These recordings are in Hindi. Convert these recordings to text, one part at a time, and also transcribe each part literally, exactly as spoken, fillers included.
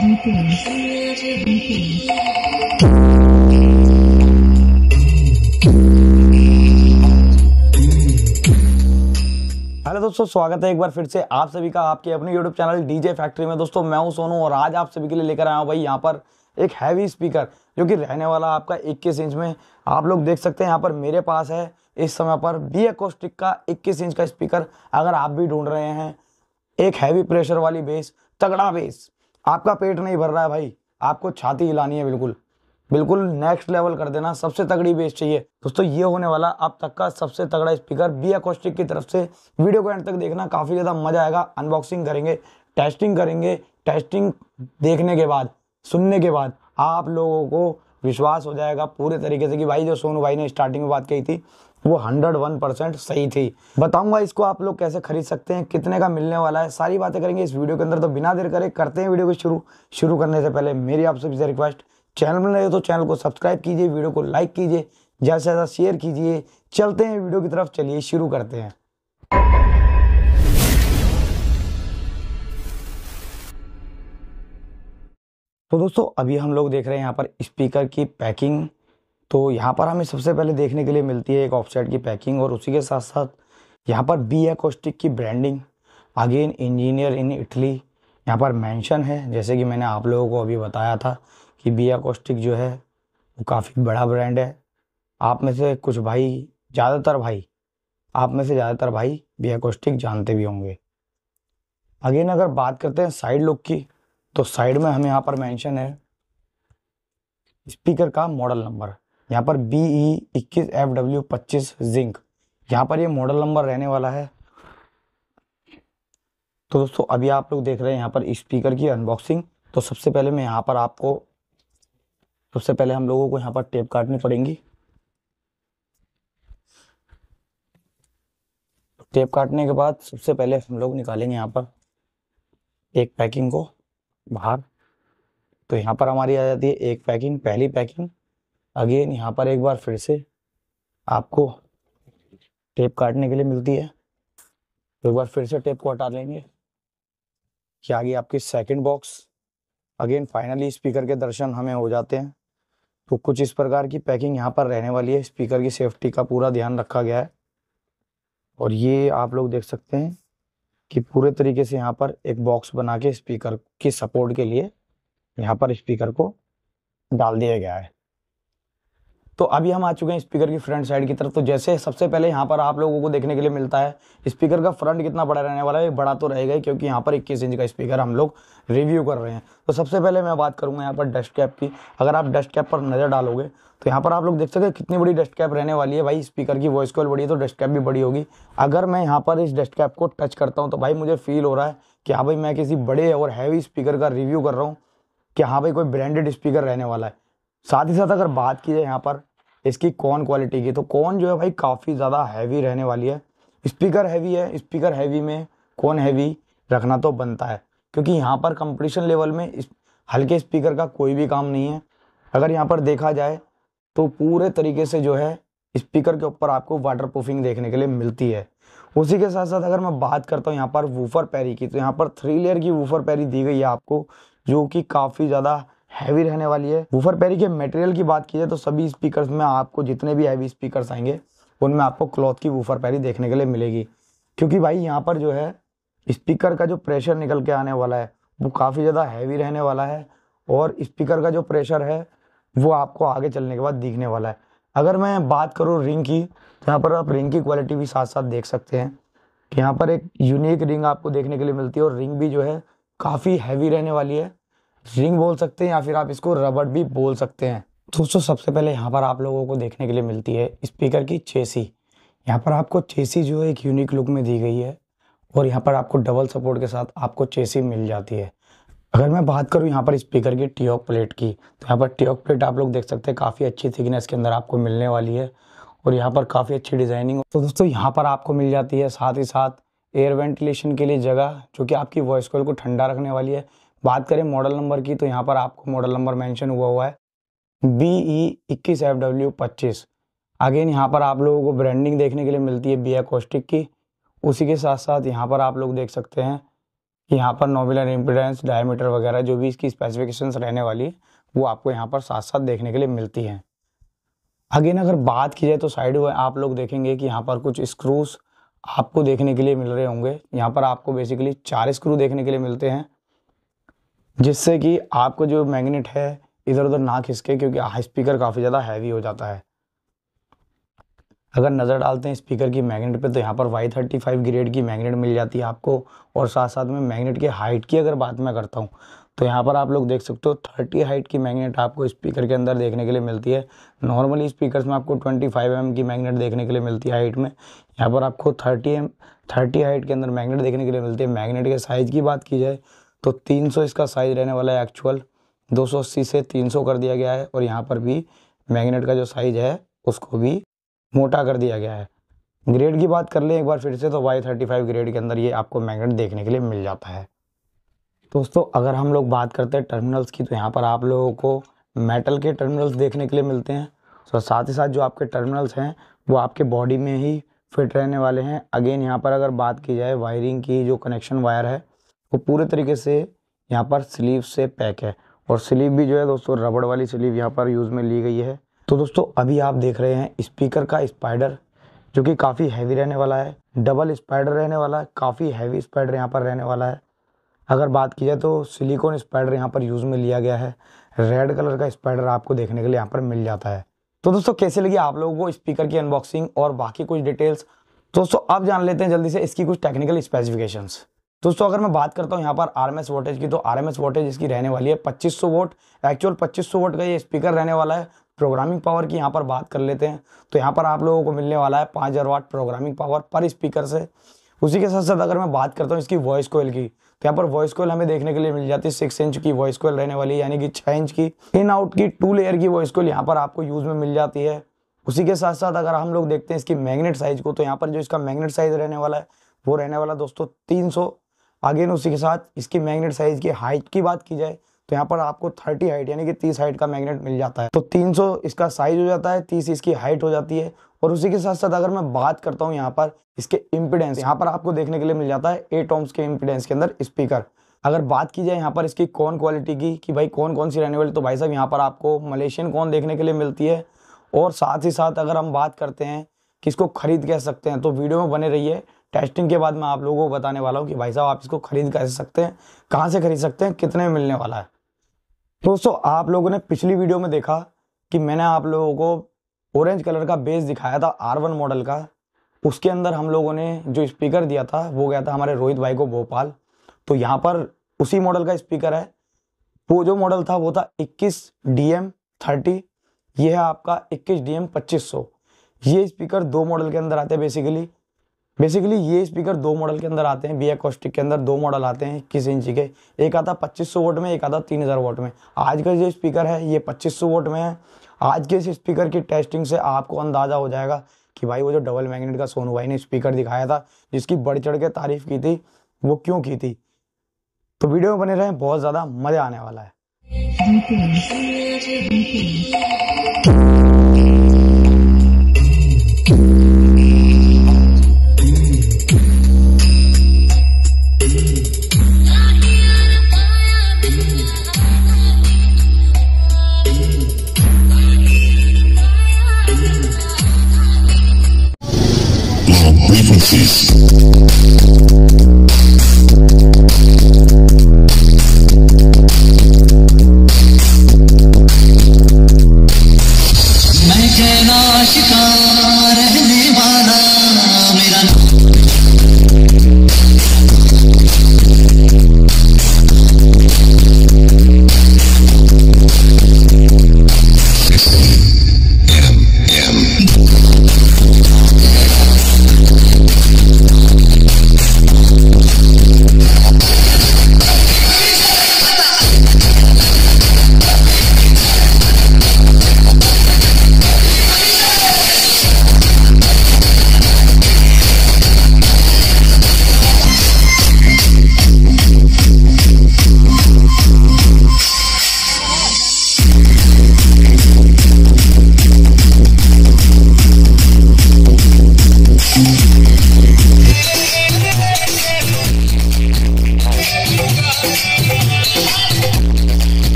हेलो दोस्तों, स्वागत है एक बार फिर से आप सभी का आपके अपने यूट्यूब चैनल डीजे फैक्ट्री में। दोस्तों मैं हूं सोनू और आज आप सभी के लिए लेकर आया हूं भाई यहाँ पर एक हैवी स्पीकर जो कि रहने वाला आपका इक्कीस इंच में। आप लोग देख सकते हैं यहाँ पर मेरे पास है इस समय पर बी एकोस्टिक का इक्कीस इंच का स्पीकर। अगर आप भी ढूंढ रहे हैं एक हैवी प्रेशर वाली बेस, तगड़ा बेस, आपका पेट नहीं भर रहा है भाई, आपको छाती हिलानी है, बिल्कुल बिल्कुल नेक्स्ट लेवल कर देना, सबसे तगड़ी बेस चाहिए दोस्तों, ये होने वाला अब तक का सबसे तगड़ा स्पीकर बी एकोस्टिक की तरफ से। वीडियो को एंड तक देखना, काफी ज्यादा मजा आएगा। अनबॉक्सिंग करेंगे, टेस्टिंग करेंगे। टेस्टिंग देखने के बाद, सुनने के बाद आप लोगों को विश्वास हो जाएगा पूरे तरीके से कि भाई जो सोनू भाई ने स्टार्टिंग में बात कही थी वो हंड्रेड वन परसेंट सही थी। बताऊंगा इसको आप लोग कैसे खरीद सकते हैं, कितने का मिलने वाला है, सारी बातें करेंगे इस वीडियो के अंदर। तो बिना देर करे करते हैं वीडियो को शुरू। शुरू करने से पहले मेरी आप सभी से रिक्वेस्ट, चैनल में नए हो तो चैनल को सब्सक्राइब कीजिए, वीडियो को लाइक कीजिए, ज्यादा से ज्यादा शेयर कीजिए। चलते हैं वीडियो की तरफ, चलिए शुरू करते हैं। तो दोस्तों अभी हम लोग देख रहे हैं यहाँ पर स्पीकर की पैकिंग। तो यहाँ पर हमें सबसे पहले देखने के लिए मिलती है एक ऑफसेट की पैकिंग और उसी के साथ साथ यहाँ पर बी एकोस्टिक की branding, again engineer in Italy यहाँ पर मेंशन है। जैसे कि मैंने आप लोगों को अभी बताया था कि बी एकोस्टिक जो है वो काफ़ी बड़ा ब्रांड है। आप में से कुछ भाई, ज़्यादातर भाई, आप में से ज़्यादातर भाई बी एकोस्टिक जानते भी होंगे। अगेन अगर बात करते हैं साइड लुक की, तो साइड में हमें यहाँ पर मेंशन है स्पीकर का मॉडल नंबर, यहाँ पर बी ई इक्कीस एफ डब्ल्यू पच्चीस जिंक, यहाँ पर ये मॉडल नंबर रहने वाला है। तो दोस्तों अभी आप लोग देख रहे हैं यहाँ पर स्पीकर की अनबॉक्सिंग। तो सबसे पहले मैं यहाँ पर आपको सबसे पहले हम लोगों को यहाँ पर टेप काटनी पड़ेंगी। टेप काटने के बाद सबसे पहले हम लोग निकालेंगे यहाँ पर एक पैकिंग को बाहर। तो यहाँ पर हमारी आ जाती है एक पैकिंग, पहली पैकिंग। अगेन यहाँ पर एक बार फिर से आपको टेप काटने के लिए मिलती है। तो एक बार फिर से टेप को हटा लेंगे कि आगे आपकी second box. Again finally speaker के दर्शन हमें हो जाते हैं। तो कुछ इस प्रकार की पैकिंग यहाँ पर रहने वाली है। स्पीकर की सेफ्टी का पूरा ध्यान रखा गया है और ये आप लोग देख सकते हैं कि पूरे तरीके से यहाँ पर एक बॉक्स बना के स्पीकर की सपोर्ट के लिए यहाँ पर स्पीकर को डाल दिया गया है। तो अभी हम आ चुके हैं स्पीकर की फ्रंट साइड की तरफ। तो जैसे सबसे पहले यहाँ पर आप लोगों को देखने के लिए मिलता है स्पीकर का फ्रंट कितना बड़ा रहने वाला है। बड़ा तो रहेगा ही क्योंकि यहाँ पर इक्कीस इंच का स्पीकर हम लोग रिव्यू कर रहे हैं। तो सबसे पहले मैं बात करूंगा यहाँ पर डस्ट कैप की। अगर आप डस्ट कैप पर नजर डालोगे तो यहाँ पर आप लोग देख सकते हैं कितनी बड़ी डस्ट कैप रहने वाली है। भाई स्पीकर की वॉइस कॉल बड़ी है तो डस्ट कैप भी बड़ी होगी। अगर मैं यहाँ पर इस डस्ट कैप को टच करता हूँ तो भाई मुझे फील हो रहा है कि हाँ भाई मैं किसी बड़े और हैवी स्पीकर का रिव्यू कर रहा हूँ, कि हाँ भाई कोई ब्रांडेड स्पीकर रहने वाला है। साथ ही साथ अगर बात की जाए यहाँ पर इसकी कॉन क्वालिटी की, तो कॉन जो है भाई काफ़ी ज़्यादा हैवी रहने वाली है। स्पीकर हैवी है, स्पीकर हैवी में कॉन हैवी रखना तो बनता है, क्योंकि यहाँ पर कंपटीशन लेवल में इस हल्के स्पीकर का कोई भी काम नहीं है। अगर यहाँ पर देखा जाए तो पूरे तरीके से जो है स्पीकर के ऊपर आपको वाटर प्रूफिंग देखने के लिए मिलती है। उसी के साथ साथ अगर मैं बात करता हूँ यहाँ पर वूफर पैरी की, तो यहाँ पर थ्री लेयर की वूफर पैरी दी गई है आपको, जो कि काफ़ी ज़्यादा हैवी रहने वाली है। वूफर पैरी के मटेरियल की बात की जाए तो सभी स्पीकर्स में आपको जितने भी हैवी स्पीकर्स आएंगे उनमें आपको क्लॉथ की वूफर पैरी देखने के लिए मिलेगी, क्योंकि भाई यहाँ पर जो है स्पीकर का जो प्रेशर निकल के आने वाला है वो काफ़ी ज़्यादा हैवी रहने वाला है और स्पीकर का जो प्रेशर है वो आपको आगे चलने के बाद दिखने वाला है। अगर मैं बात करूँ रिंग की, तो यहाँ पर आप रिंग की क्वालिटी भी साथ साथ देख सकते हैं कि यहाँ पर एक यूनिक रिंग आपको देखने के लिए मिलती है और रिंग भी जो है काफ़ी हैवी रहने वाली है। रिंग बोल सकते हैं या फिर आप इसको रबड़ भी बोल सकते हैं। दोस्तों सबसे पहले यहाँ पर आप लोगों को देखने के लिए मिलती है स्पीकर की चेसी। यहाँ पर आपको चेसी जो है एक यूनिक लुक में दी गई है और यहाँ पर आपको डबल सपोर्ट के साथ आपको चेसी मिल जाती है। अगर मैं बात करूँ यहाँ पर स्पीकर की टीओक प्लेट की, तो यहाँ पर टीओक प्लेट आप लोग देख सकते हैं काफ़ी अच्छी थिकनेस के अंदर आपको मिलने वाली है और यहाँ पर काफ़ी अच्छी डिजाइनिंग। तो दोस्तों यहाँ पर आपको मिल जाती है साथ ही साथ एयर वेंटिलेशन के लिए जगह, जो कि आपकी वॉइस कॉल को ठंडा रखने वाली है। बात करें मॉडल नंबर की, तो यहाँ पर आपको मॉडल नंबर मेंशन हुआ हुआ है बी ई इक्कीस एफ डब्ल्यू पच्चीस। अगेन यहाँ पर आप लोगों को ब्रांडिंग देखने के लिए मिलती है बी एकोस्टिक की। उसी के साथ साथ यहाँ पर आप लोग देख सकते हैं कि यहाँ पर नॉमिनल इम्पीडेंस, डायमीटर वगैरह जो भी इसकी स्पेसिफिकेशंस रहने वाली है वो आपको यहाँ पर साथ साथ देखने के लिए मिलती हैं। अगेन अगर बात की जाए तो साइड में आप लोग देखेंगे कि यहाँ पर कुछ स्क्रूज आपको देखने के लिए मिल रहे होंगे। यहाँ पर आपको बेसिकली चार स्क्रू देखने के लिए मिलते हैं, जिससे कि आपको जो मैग्नेट है इधर उधर ना खिसके, क्योंकि स्पीकर काफ़ी ज़्यादा हैवी हो जाता है। अगर नज़र डालते हैं स्पीकर की मैग्नेट पे तो यहाँ पर वाई थर्टी फाइव ग्रेड की मैग्नेट मिल जाती है आपको। और साथ साथ में मैग्नेट के हाइट की अगर बात मैं करता हूँ तो यहाँ पर आप लोग देख सकते हो थर्टी हाइट की मैग्नेट आपको स्पीकर के अंदर देखने के लिए मिलती है। नॉर्मली स्पीकर्स में आपको ट्वेंटी फाइव एम की मैग्नेट देखने के लिए मिलती है हाइट में, यहाँ पर आपको थर्टी एम थर्टी हाइट के अंदर मैग्नेट देखने के लिए मिलती है। मैग्नेट के साइज़ की बात की जाए तो तीन सौ इसका साइज़ रहने वाला है एक्चुअल, दो सौ अस्सी से तीन सौ कर दिया गया है। और यहाँ पर भी मैग्नेट का जो साइज़ है उसको भी मोटा कर दिया गया है। ग्रेड की बात कर लें एक बार फिर से तो वाई थर्टी फाइव ग्रेड के अंदर ये आपको मैग्नेट देखने के लिए मिल जाता है। दोस्तों अगर हम लोग बात करते हैं टर्मिनल्स की तो यहाँ पर आप लोगों को मेटल के टर्मिनल्स देखने के लिए मिलते हैं। तो साथ ही साथ जो आपके टर्मिनल्स हैं वो आपके बॉडी में ही फिट रहने वाले हैं। अगेन यहाँ पर अगर बात की जाए वायरिंग की, जो कनेक्शन वायर है वो पूरे तरीके से यहाँ पर स्लीव से पैक है। और स्लीव भी जो है दोस्तों रबड़ वाली स्लीव यहाँ पर यूज़ में ली गई है। तो दोस्तों अभी आप देख रहे हैं स्पीकर का स्पाइडर, जो कि काफ़ी हैवी रहने वाला है। डबल स्पाइडर रहने वाला है, काफ़ी हैवी स्पाइडर यहाँ पर रहने वाला है। अगर बात की जाए तो सिलिकॉन स्पाइडर यहाँ पर यूज़ में लिया गया है। रेड कलर का स्पाइडर आपको देखने के लिए यहाँ पर मिल जाता है। तो दोस्तों कैसे लगी आप लोगों को स्पीकर की अनबॉक्सिंग और बाकी कुछ डिटेल्स? दोस्तों अब जान लेते हैं जल्दी से इसकी कुछ टेक्निकल स्पेसिफिकेशंस। दोस्तों अगर मैं बात करता हूँ यहाँ पर आरएमएस वोल्टेज की, तो आरएमएस वोल्टेज इसकी रहने वाली है पच्चीस सौ वोल्ट। एक्चुअल पच्चीस सौ वोल्ट का ये स्पीकर रहने वाला है। प्रोग्रामिंग पावर की यहाँ पर बात कर लेते हैं तो यहाँ पर आप लोगों को मिलने वाला है पाँच हज़ार वाट प्रोग्रामिंग पावर पर स्पीकर से। उसी के साथ साथ अगर मैं बात करता हूँ इसकी वॉइस कोयल की, तो यहाँ पर वॉइस कोयल हमें देखने के लिए मिल जाती है सिक्स इंच की वॉइस कोयल रहने वाली है, यानी कि छः इंच की। इन आउट की टू लेयर की वॉइस कोयल यहाँ पर आपको यूज़ में मिल जाती है। उसी के साथ साथ अगर हम लोग देखते हैं इसकी मैग्नेट साइज को, तो यहाँ पर जो इसका मैग्नेट साइज रहने वाला है वो रहने वाला दोस्तों तीन सौ। अगेन उसी के साथ इसकी मैग्नेट साइज की हाइट की बात की जाए तो यहाँ पर आपको तीस हाइट यानी कि तीस हाइट का मैग्नेट मिल जाता है। तो तीन सौ इसका साइज हो जाता है, तीस इसकी हाइट हो जाती है। और उसी के साथ साथ अगर मैं बात करता हूँ यहाँ पर इसके इम्पीडेंस, यहाँ पर आपको देखने के लिए मिल जाता है एट ओम्स के इम्पीडेंस के अंदर स्पीकर। अगर बात की जाए यहाँ पर इसकी कॉन क्वालिटी की कि भाई कौन कौन सी रहने वाली, तो भाई साहब यहाँ पर आपको मलेशियन कॉन देखने के लिए मिलती है। और साथ ही साथ अगर हम बात करते हैं कि इसको खरीद कैसे सकते हैं, तो वीडियो में बने रहिए। टेस्टिंग के बाद मैं आप लोगों को बताने वाला हूँ कि भाई साहब आप इसको खरीद कैसे सकते हैं, कहाँ से खरीद सकते हैं, कितने में मिलने वाला है। दोस्तों आप लोगों ने पिछली वीडियो में देखा कि मैंने आप लोगों को ऑरेंज कलर का बेस दिखाया था आर वन मॉडल का। उसके अंदर हम लोगों ने जो स्पीकर दिया था वो गया था हमारे रोहित भाई को भोपाल। तो यहाँ पर उसी मॉडल का स्पीकर है। वो जो मॉडल था वो था इक्कीस डी एम थर्टी, ये है आपका इक्कीस डी एम पच्चीस सौ। ये स्पीकर दो मॉडल के अंदर आते हैं बेसिकली बेसिकली ये स्पीकर दो मॉडल के अंदर आते हैं। बी एकॉस्टिक के अंदर दो मॉडल आते हैं इक्कीस इंची के, एक आता पच्चीस सौ वोट में, एक आता तीन हज़ार वोट में। आज का जो स्पीकर है ये पच्चीस सौ वोट में है। आज के इस स्पीकर की टेस्टिंग से आपको अंदाजा हो जाएगा कि भाई वो जो डबल मैग्नेट का सोनू भाई ने स्पीकर दिखाया था, जिसकी बढ़ चढ़ के तारीफ की थी, वो क्यों की थी। तो वीडियो में बने रहें, बहुत ज़्यादा मज़ा आने वाला है।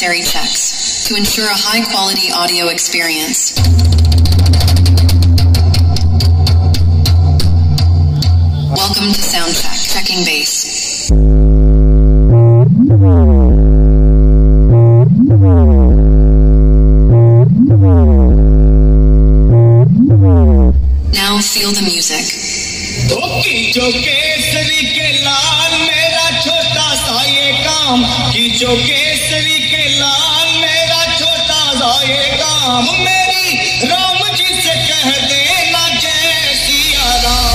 necessary checks to ensure a high-quality audio experience. Welcome to Soundcheck, checking bass. Now feel the music. खींचो केसरी के लाल मेरा छोटा सा ये काम, खींचो केसरी के लाल मेरा छोटा सा ये काम, मेरी राम जी से कह देना जय सिया राम।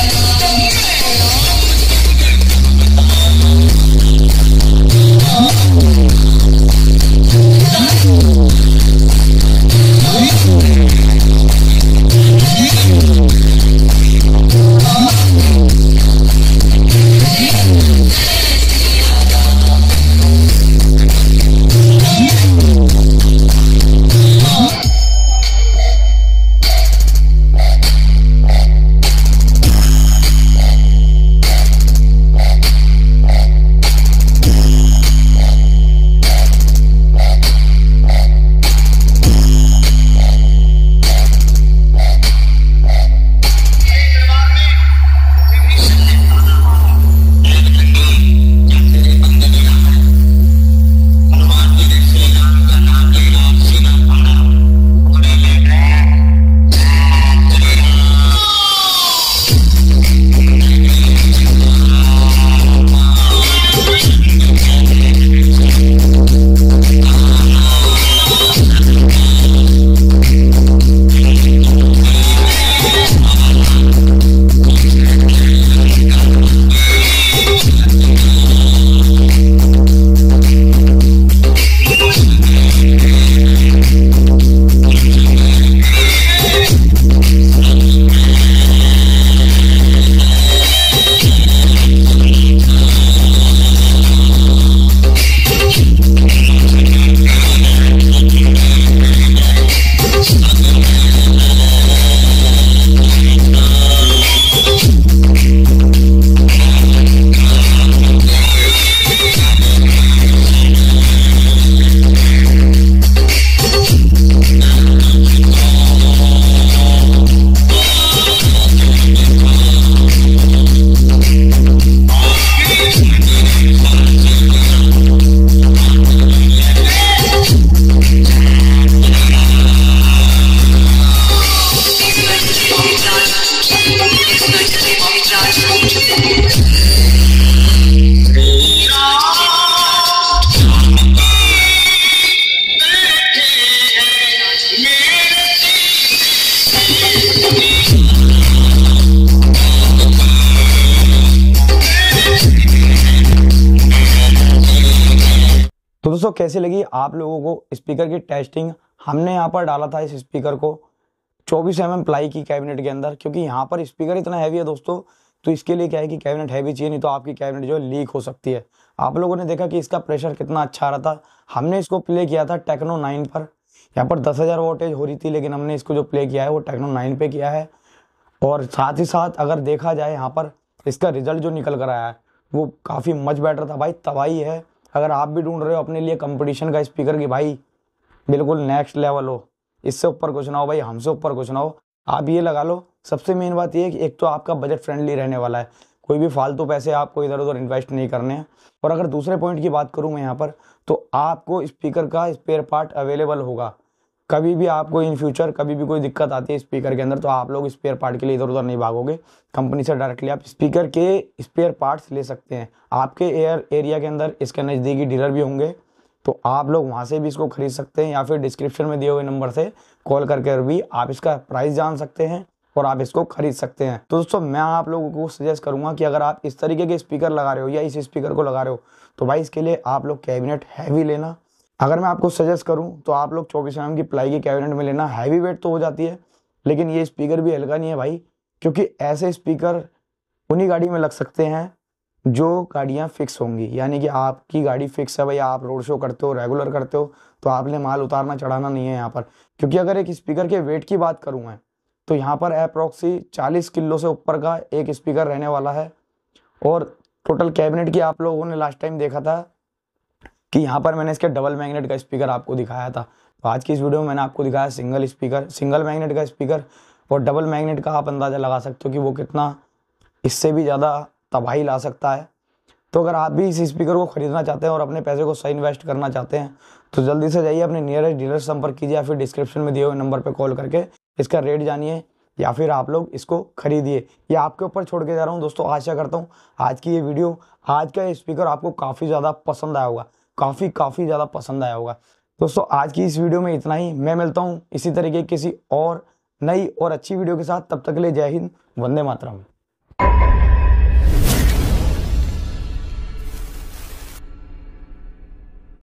तो दोस्तों कैसी लगी आप लोगों को स्पीकर की टेस्टिंग। हमने यहाँ पर डाला था इस स्पीकर को चौबीस एम एम प्लाई की कैबिनेट के अंदर, क्योंकि यहाँ पर स्पीकर इतना हैवी है दोस्तों, तो इसके लिए क्या है कि कैबिनेट हैवी चाहिए, नहीं तो आपकी कैबिनेट जो है लीक हो सकती है। आप लोगों ने देखा कि इसका प्रेशर कितना अच्छा आ रहा था। हमने इसको प्ले किया था टेक्नो नाइन पर, यहाँ पर दस हज़ार वोल्टेज हो रही थी, लेकिन हमने इसको जो प्ले किया है वो टेक्नो नाइन पे किया है। और साथ ही साथ अगर देखा जाए यहाँ पर इसका रिजल्ट जो निकल कर आया है वो काफ़ी मच बेटर था भाई, तबाही है। अगर आप भी ढूंढ रहे हो अपने लिए कंपटीशन का स्पीकर की भाई बिल्कुल नेक्स्ट लेवल हो, इससे ऊपर कुछ ना हो भाई, हमसे ऊपर कुछ ना हो, आप ये लगा लो। सबसे मेन बात ये है कि एक तो आपका बजट फ्रेंडली रहने वाला है, कोई भी फालतू पैसे आपको इधर उधर इन्वेस्ट नहीं करने हैं। और अगर दूसरे पॉइंट की बात करूँ मैं यहाँ पर, तो आपको स्पीकर का स्पेयर पार्ट अवेलेबल होगा। कभी भी आपको इन फ्यूचर कभी भी कोई दिक्कत आती है स्पीकर के अंदर, तो आप लोग स्पेयर पार्ट के लिए इधर उधर नहीं भागोगे, कंपनी से डायरेक्टली आप स्पीकर के स्पेयर पार्ट्स ले सकते हैं। आपके एयर एरिया के अंदर इसके नज़दीकी डीलर भी होंगे, तो आप लोग वहाँ से भी इसको खरीद सकते हैं, या फिर डिस्क्रिप्शन में दिए हुए नंबर से कॉल करके भी आप इसका प्राइस जान सकते हैं और आप इसको खरीद सकते हैं। तो दोस्तों मैं आप लोगों को सजेस्ट करूंगा कि अगर आप इस तरीके के स्पीकर लगा रहे हो या इस स्पीकर को लगा रहे हो, तो भाई इसके लिए आप लोग कैबिनेट हैवी लेना। अगर मैं आपको सजेस्ट करूं तो आप लोग चौबीस एम एम की प्लाई की कैबिनेट में लेना। हैवी वेट तो हो जाती है, लेकिन ये स्पीकर भी हल्का नहीं है भाई, क्योंकि ऐसे स्पीकर उन्हीं गाड़ी में लग सकते हैं जो गाड़ियां फिक्स होंगी। यानी कि आपकी गाड़ी फिक्स है भाई, आप रोड शो करते हो, रेगुलर करते हो, तो आपने माल उतारना चढ़ाना नहीं है यहाँ पर। क्योंकि अगर एक स्पीकर के वेट की बात करूँ मैं, तो यहाँ पर अप्रॉक्सी चालीस किलो से ऊपर का एक स्पीकर रहने वाला है। और टोटल कैबिनेट की आप लोगों ने लास्ट टाइम देखा था कि यहाँ पर मैंने इसके डबल मैग्नेट का स्पीकर आपको दिखाया था। तो आज की इस वीडियो में मैंने आपको दिखाया सिंगल स्पीकर, सिंगल मैग्नेट का स्पीकर। और डबल मैग्नेट का आप अंदाज़ा लगा सकते हो कि वो कितना इससे भी ज़्यादा तबाही ला सकता है। तो अगर आप भी इस स्पीकर को खरीदना चाहते हैं और अपने पैसे को सही इन्वेस्ट करना चाहते हैं तो जल्दी से जाइए अपने नियरेस्ट डीलर से संपर्क कीजिए या फिर डिस्क्रिप्शन में दिए हुए नंबर पर कॉल करके इसका रेट जानिए या फिर आप लोग इसको खरीदिए। ये आपके ऊपर छोड़ के जा रहा हूँ दोस्तों। आशा करता हूँ आज की ये वीडियो, आज का ये स्पीकर आपको काफ़ी ज़्यादा पसंद आया होगा, काफ़ी काफ़ी ज़्यादा पसंद आया होगा। दोस्तों आज की इस वीडियो में इतना ही। मैं मिलता हूँ इसी तरीके किसी और नई और अच्छी वीडियो के साथ। तब तक के लिए जय हिंद, वंदे मातरम।